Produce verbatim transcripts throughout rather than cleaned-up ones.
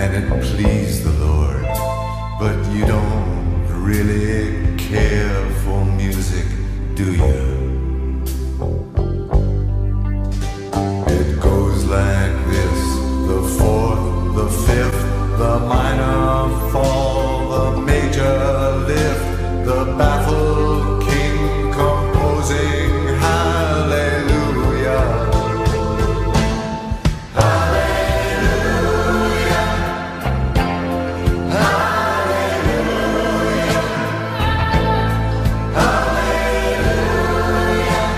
and it pleased the Lord. But you don't really care for music, do you? It goes like this: the fourth, the fifth, the minor fall, the major lift, the baffled king composing hallelujah. Hallelujah. Hallelujah. Hallelujah.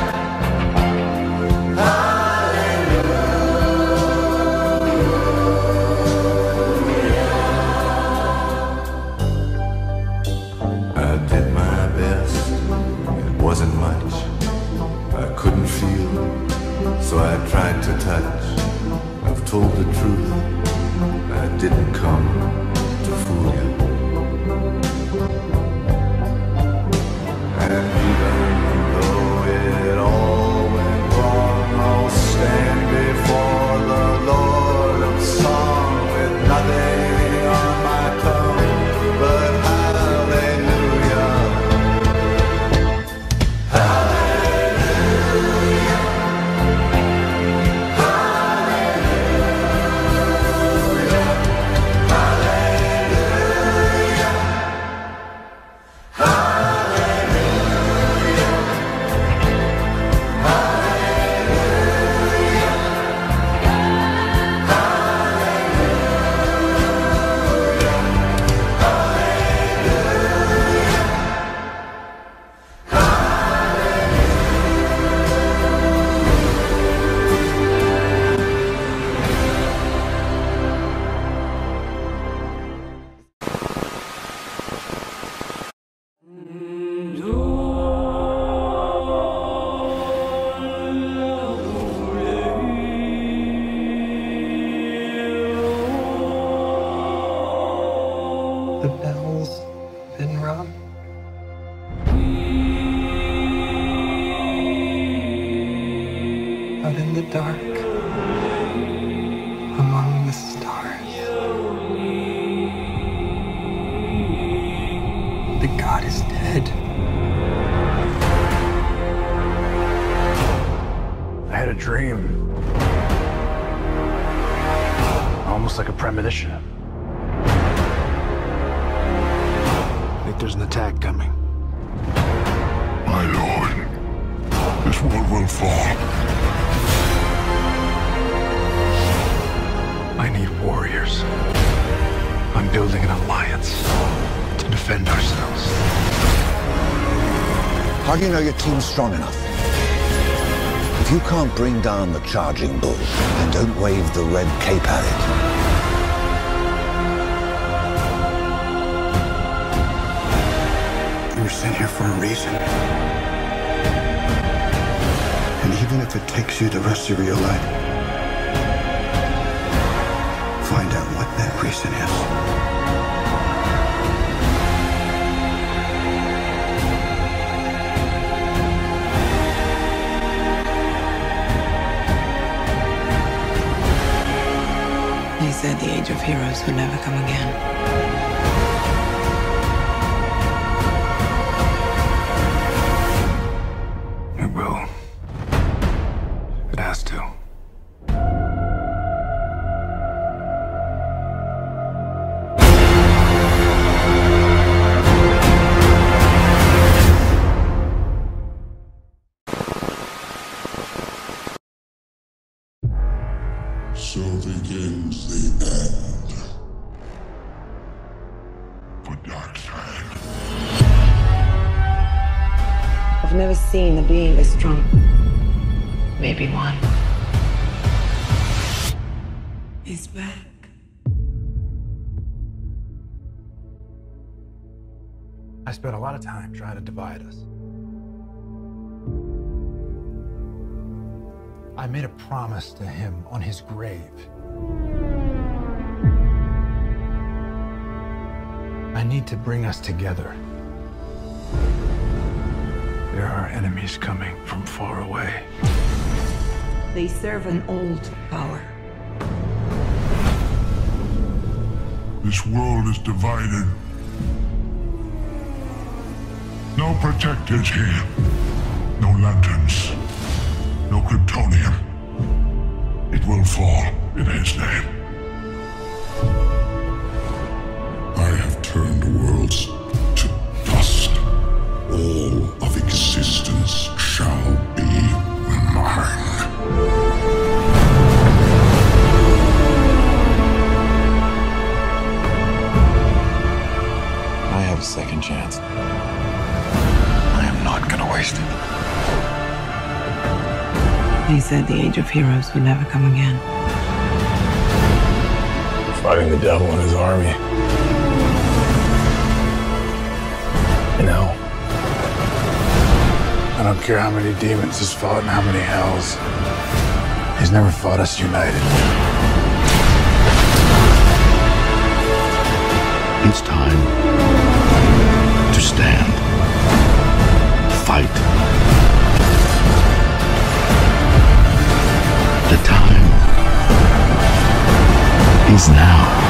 I did my best. It wasn't much. I couldn't feel, so I tried to touch. I've told the truth. I didn't come to fool you. And even though it all went wrong, I'll stand before the Lord of Song with nothing on my tongue but hallelujah. Hallelujah. Hallelujah. Hallelujah. Hallelujah. The bell's been rung. Out in the dark, among the stars, the god is dead. I had a dream. Almost like a premonition. I think there's an attack coming. My lord, this world will fall. I need warriors. I'm building an alliance to defend ourselves. How do you know your team's strong enough? If you can't bring down the charging bull, then don't wave the red cape at it. You were sent here for a reason. And even if it takes you the rest of your life, find out what that reason is. He said the age of heroes would never come again. It will. It has to. So begins the end for Darkseid. I've never seen a being this strong. Maybe one. He's back. I spent a lot of time trying to divide us. I made a promise to him on his grave. I need to bring us together. There are enemies coming from far away. They serve an old power. This world is divided. No protectors here. No lanterns. No Kryptonium. It will fall in his name. I have turned worlds to dust. All of existence shall be mine. I have a second chance. I am not gonna waste it. He said the age of heroes would never come again. Fighting the devil and his army. You know, I don't care how many demons he's fought and how many hells. He's never fought us united. It's time to stand. Fight. The time is now.